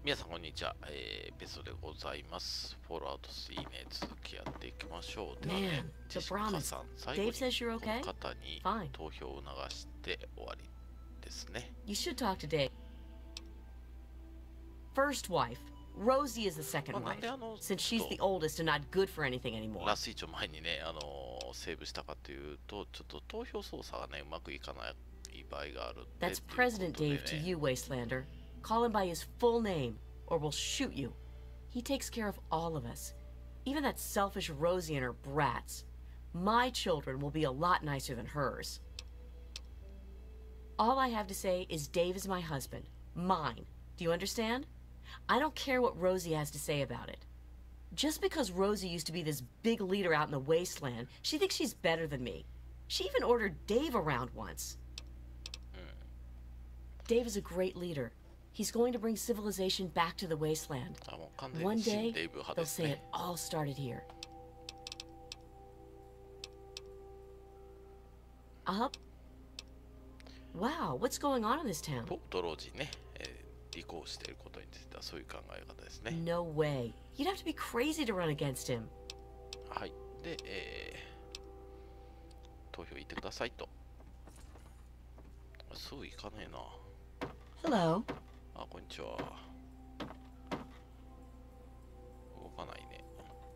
皆さんこんにちは、ペソでございます。フォールアウト3ね、続きやっていきましょう。ではね、ジェシカさん、最後にこの方に投票を流して終わりですね。 You should talk to Dave. First wife. Rosie is the second wife, since she's the oldest and not good for anything anymore. ラスイチを前にね、セーブしたかというと、ちょっと投票操作がね、うまくいかない場合があるんで。 That's President Dave to you, Wastelander. Call him by his full name, or we'll shoot you. He takes care of all of us, even that selfish Rosie and her brats. My children will be a lot nicer than hers. All I have to say is Dave is my husband. Mine. Do you understand? I don't care what Rosie has to say about it. Just because Rosie used to be this big leader out in the wasteland, she thinks she's better than me. She even ordered Dave around once. Dave is a great leader. He's going to bring civilization back to the wasteland. One day, they'll say it all started here. Up? Wow, what's going on in this town? とロジね、履行していることについてはそういう考え方ですね。 No way. You'd have to be crazy to run against him. はい。で、投票行ってくださいと。すぐ行かねえな。 Hello. あ、こんにちは。動かないね。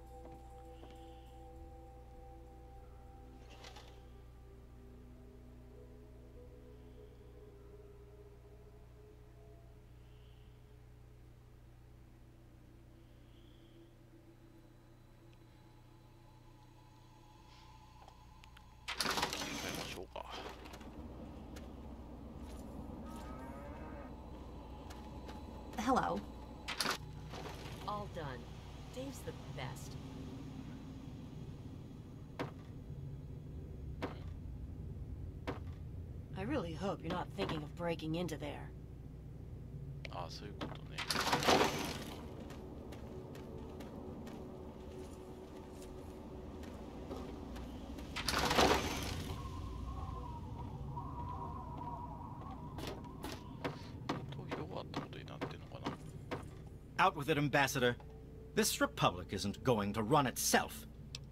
切り替えましょうか。 Hello. All done. Dave's the best. I really hope you're not thinking of breaking into there. あ、そういうことね。 Out with it, Ambassador. This republic isn't going to run itself.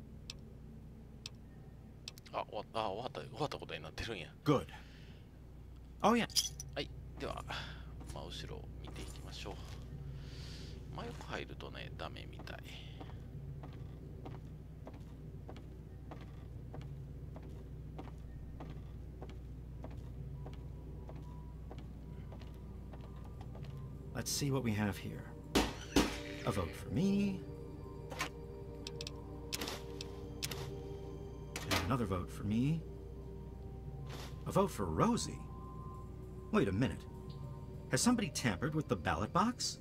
終わったことになってるんや。 Good. Oh yeah. はい。では、真後ろを見ていきましょう。真横入るとね、ダメみたい。 Let's see what we have here. A vote for me. And another vote for me. A vote for Rosie. Wait a minute. Has somebody tampered with the ballot box?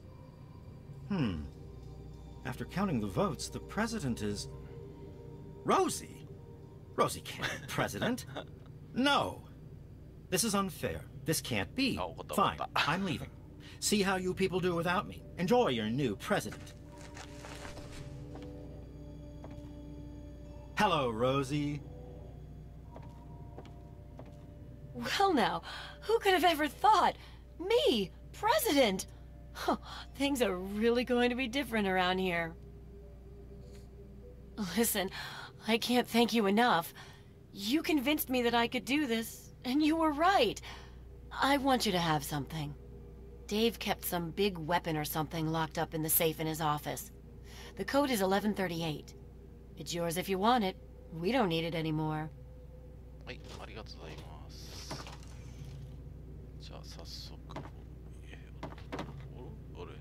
After counting the votes, the president is... Rosie? Rosie can't be president. No. This is unfair. This can't be. Fine, I'm leaving. See how you people do without me. Enjoy your new president. Hello, Rosie. Well now, who could have ever thought? Me, president! Huh, things are really going to be different around here. Listen, I can't thank you enough. You convinced me that I could do this, and you were right. I want you to have something. Dave kept some big weapon or something locked up in the safe in his office. The code is 1138. It's yours if you want it. We don't need it anymore. はい、ありがとうございます。じゃあ早速、あれ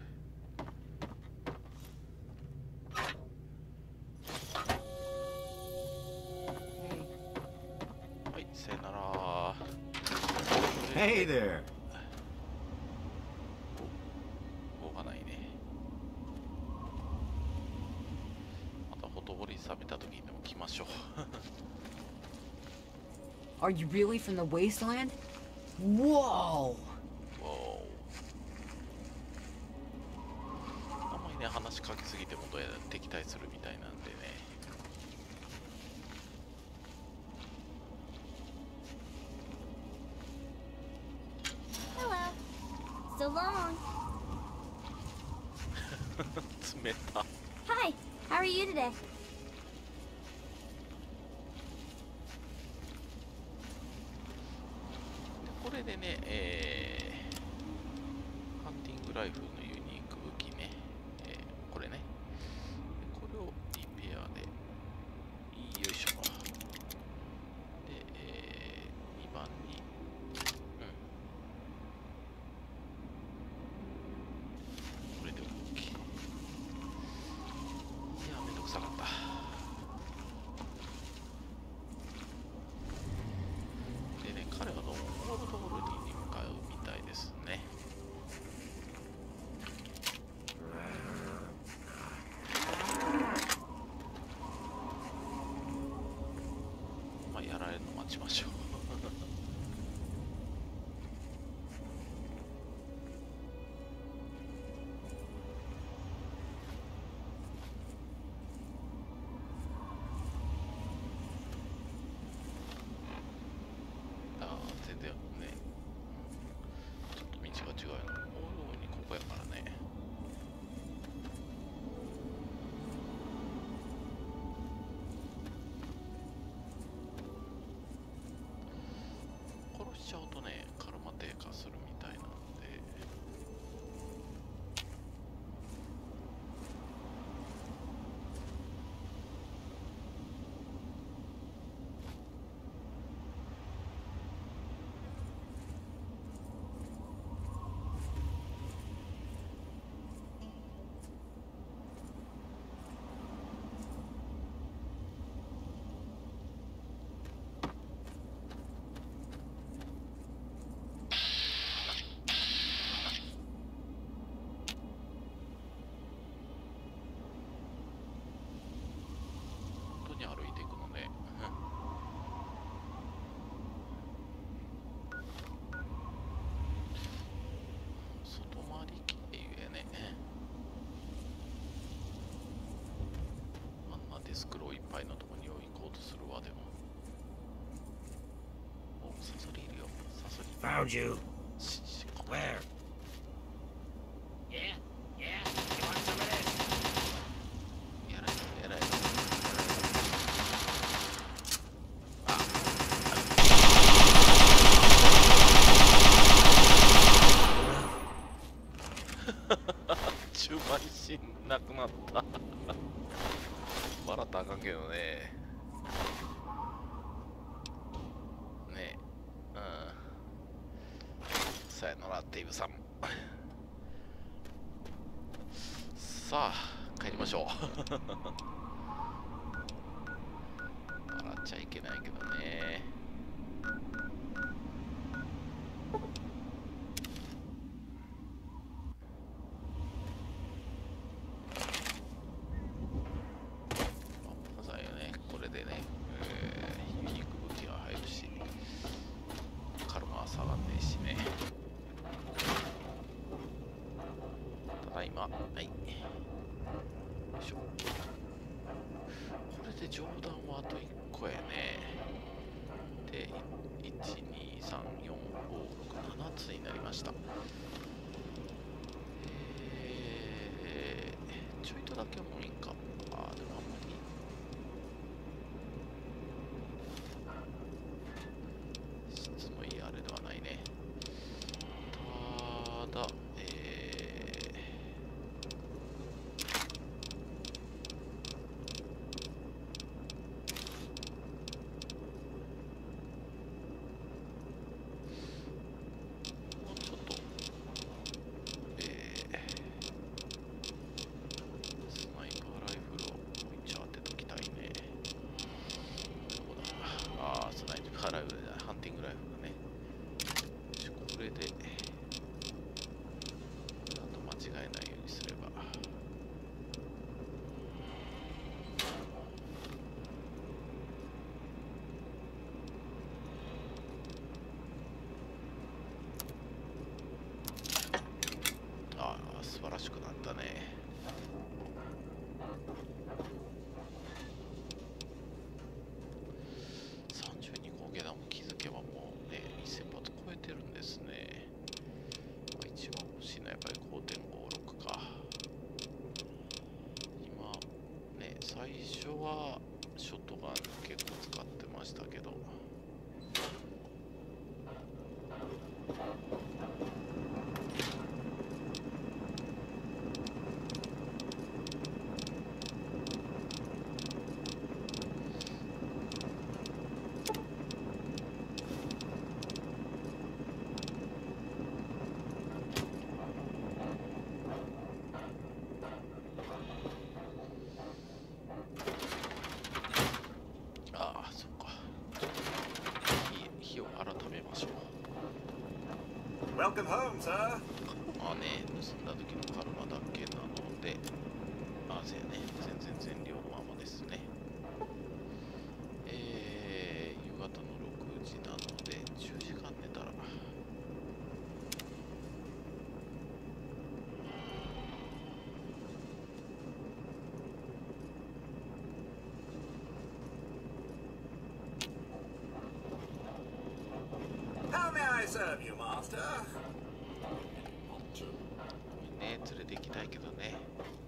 はい、さよなら。 Hey there. 動かないね。またほとぼり冷めた時にでも来ましょう。 Are you really from the wasteland? Whoa! あんまりね、話しかけすぎてもどうやら敵対するみたいなんでね。 Hello. So long. 冷た。 Hi, how are you today? これでね、ハンティングライフルのユニーク武器ね、これね、これをリペアで、よいしょ。で、2番に、これで OK。いや、めんどくさかった。でね、彼はどうもオールドホルディに向かうみたいですね。まあ、やられるの待ちましょう。全然ね、ちょっと道が違うよ。大いにここやからね。殺しちゃうとね、カルマ低下するみたいなので。本当に歩いていくのね。外回り経由やね。あんなデスクローいっぱいのとこに行こうとするわでも。お、サソリいるよ。サソリ。 Found you. し Where? Yeah, yeah. You want some of this? やられた、やられた。中盤死んなくなった。笑ったらあかんけどね。ねえ、さよならデイブさん。さあ帰りましょう。笑っちゃいけないけどね。これでね、ユニーク武器が入るし、カルマは下がんねえしね。ただいま、はい。よいしょ。これで上段はあと1個やね。で、1、2、3、4、5、6、7つになりました。ちょいとだけもういいか。でもあんまり。質のいいあれではないね。ただ、もうちょっとったけど。 Welcome home, sir. まあね、盗んだ時のカルマだけなので、あ、そうやね、全然量のままですね。夕方の6時なので、10時間寝たら。 How may I serve you, master? ね、連れて行きたいけどね。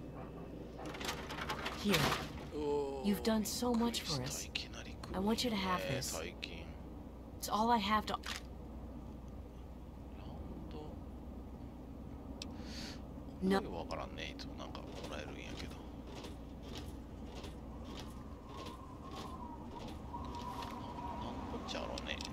Here. You've done so much for us. I want you to have this. It's all I have to. ラウンド。よくわからんね。いつもなんかもらえるんやけど。なんこっちゃろうね。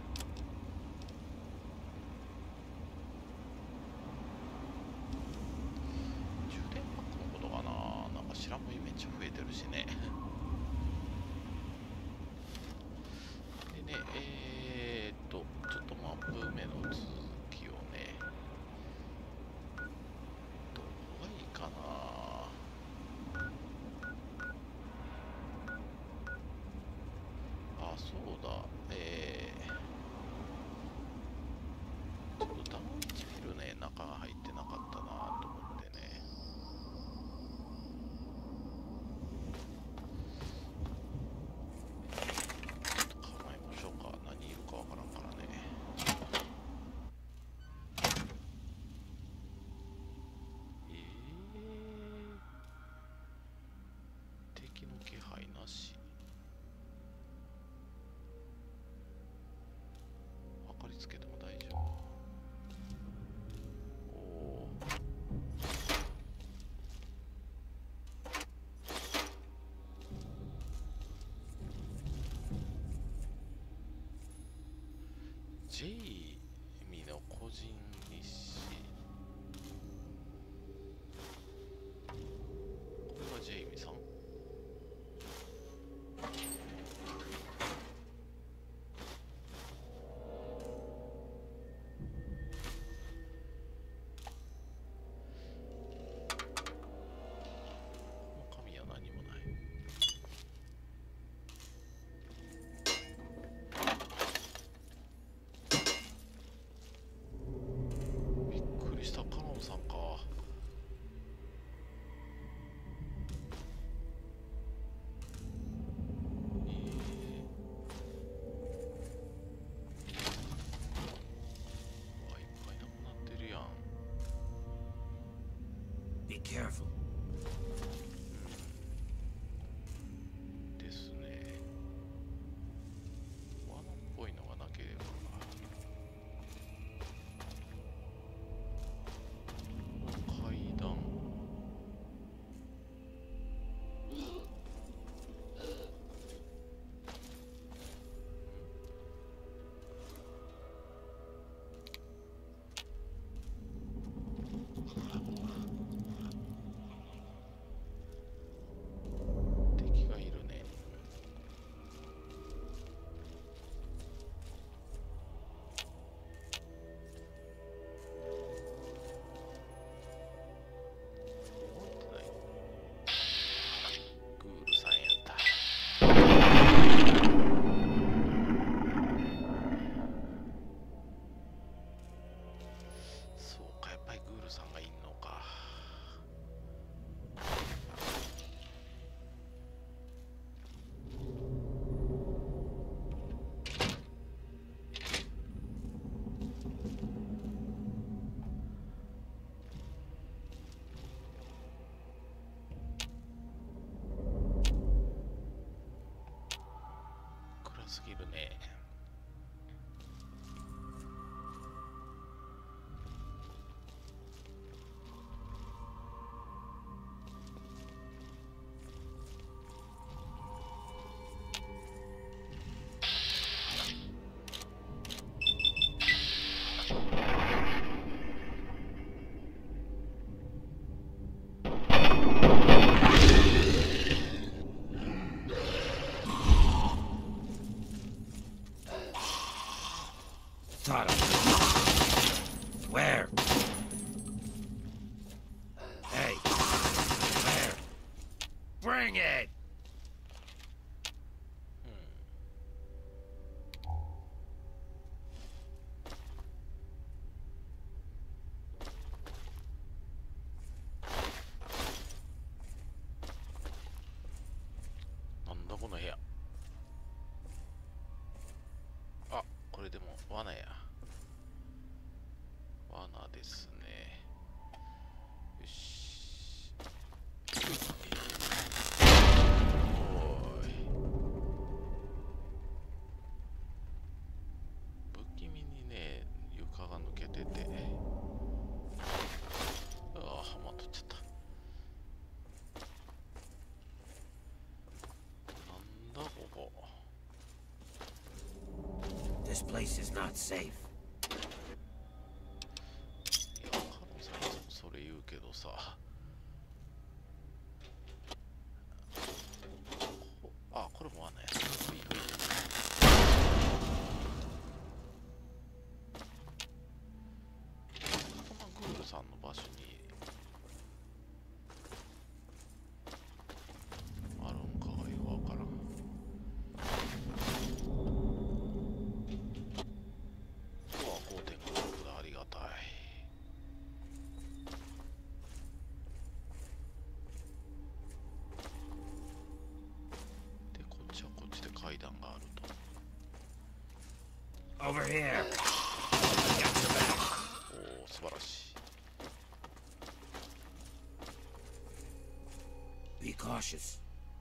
充電パックのことかな。なんか知らんもんめっちゃ増えてるしね。でね、ちょっとマップ目の続きをね、どこがいいかな。あ、そうだ、ちょっとダウン1フィルね、中が入ってなかったなと思ってね。考えましょうか。何いるかわからんからね。敵の気配なし。明かりつけても大丈夫。おお。ジェイミの個人日誌。これがジェイミさん。この紙は何もない。びっくりした。カノンさんか。うわ、いっぱいなくなってるやん。 Be careful. ですね。罠っぽいのがなければ。階段。 Bring it! なんだこの部屋。あ、これでも罠や。罠ですね。よし。おーい。不気味にね、床が抜けてて。ああ、はまっとっちゃった。なんだここ。 This place is not safe. いや、カロンさんいつもそれ言うけどさ。あ、これも罠や。ふいふい。このグールさんの場所にあるんかがよくわからん。うわ、5.5 だ。ありがたい。で、こっちはこっちで階段があると。 Over here. おお、素晴らしい。 Be cautious.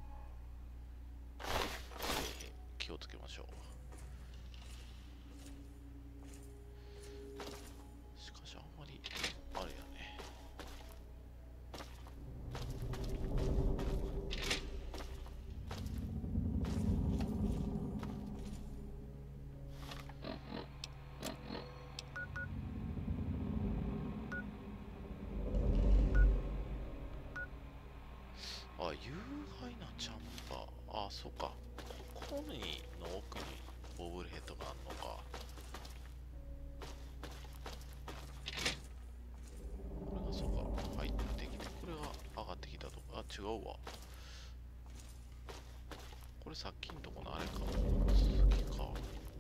気をつけましょう。しかしあんまりあれやね。あ、有害なチャンバー。あ、そうか。ここにの奥にボブルヘッドがあるのか。これがそうか。入ってきて、これが上がってきたとこ。あ、違うわ。これさっきのとこのあれか。続きか。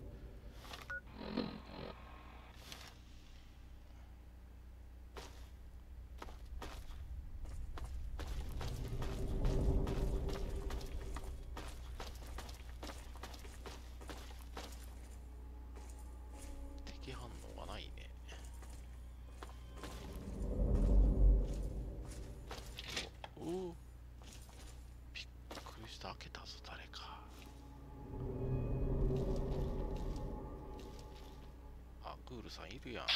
敵反応がないね。おお、びっくりした。開けたぞ誰か。あ、グールさんいるやん。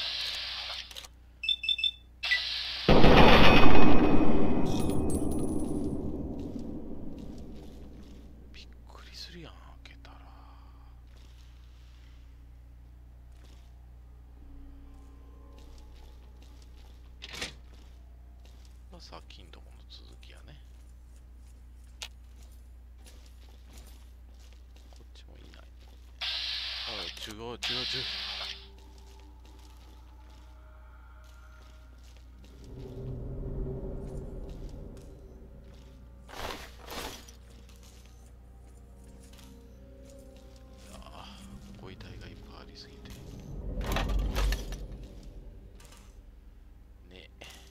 びっくりするやん開けたら。さっきんとこの続きやね。こっちもいない。あ、違う違う違う。ご遺体がいっぱいありすぎてね。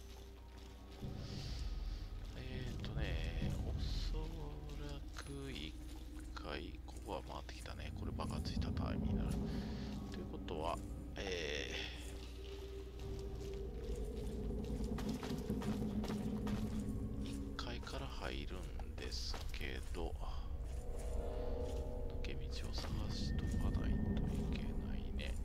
おそらく一回ここは回ってきたね。これ爆発したタイミングになるということは、1階から入るんですけど、抜け道を探しとかないといけないね。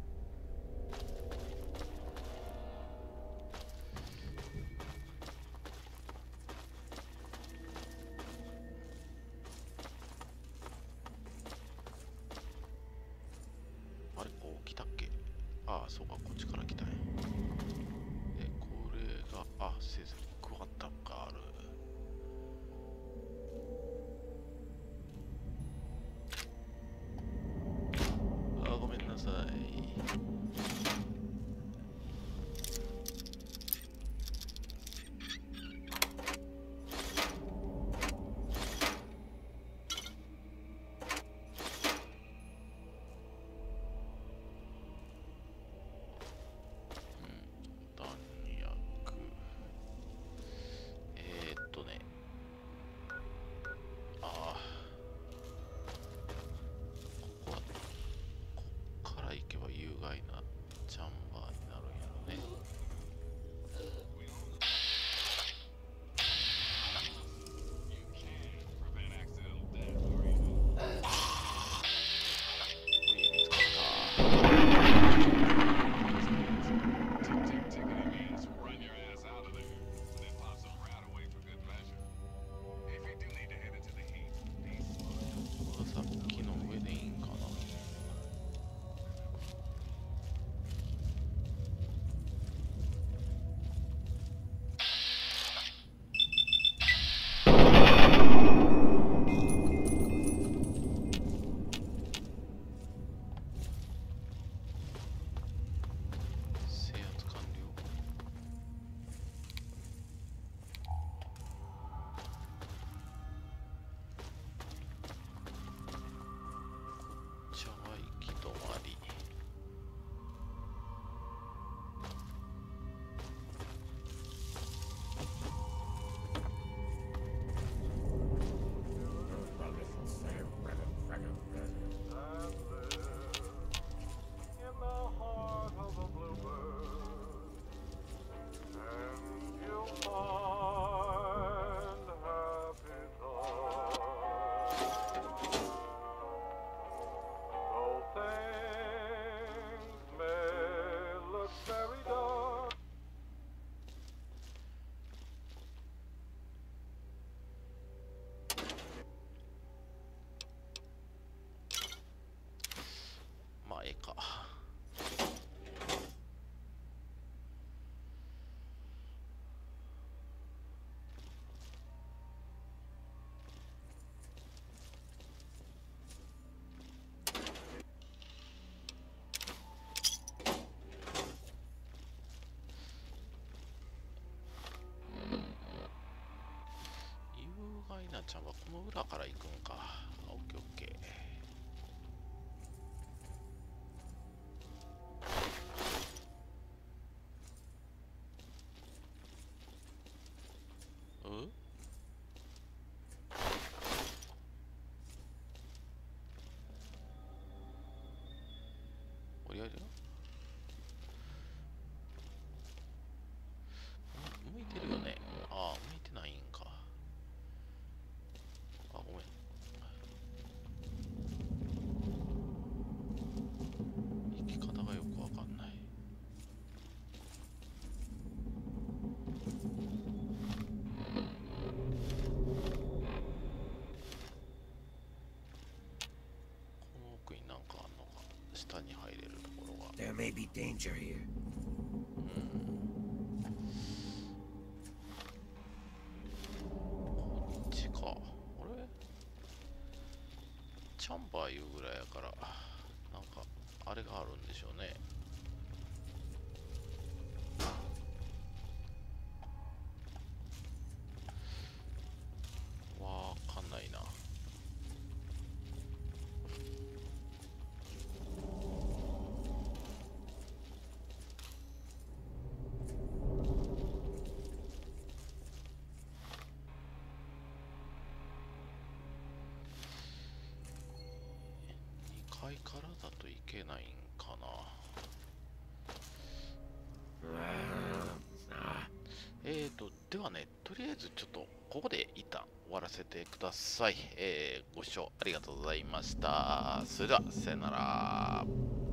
あれ、こう来たっけ。ああ、そうか、こっちから来たんや。で、これが、あ、せずにクワンタムがある。あ、ごめんなさい。 の裏から行くんか。オッケーオッケー。おりゃりゃ向いてるよね。ああ、向いてないんか。あ、ごめん。生き方がよくわかんない。この奥になんかあんのか。下に入れるところが。 There may be danger here. こっちか。あれチャンバーいうぐらいやから、なんかあれがあるんでしょうね。わかんないな。2階からだといけないんかな。ではね、とりあえずちょっとここで一旦終わらせてください。ご視聴ありがとうございました。それでは、さよなら。